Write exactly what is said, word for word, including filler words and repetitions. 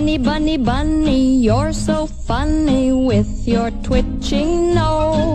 Bunny, bunny, bunny, you're so funny with your twitching nose.